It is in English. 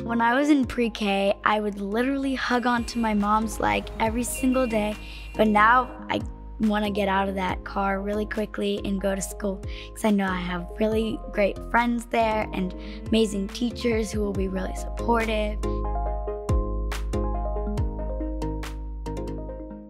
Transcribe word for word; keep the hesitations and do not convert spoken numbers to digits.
When I was in pre-K, I would literally hug onto my mom's leg every single day, but now I want to get out of that car really quickly and go to school because I know I have really great friends there and amazing teachers who will be really supportive.